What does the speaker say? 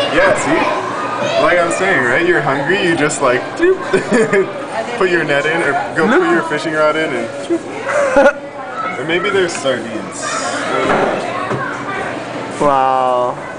Yeah, see? Like I'm saying, right? You're hungry, you just like put your net in or go put your fishing rod in and or maybe there's sardines. Wow.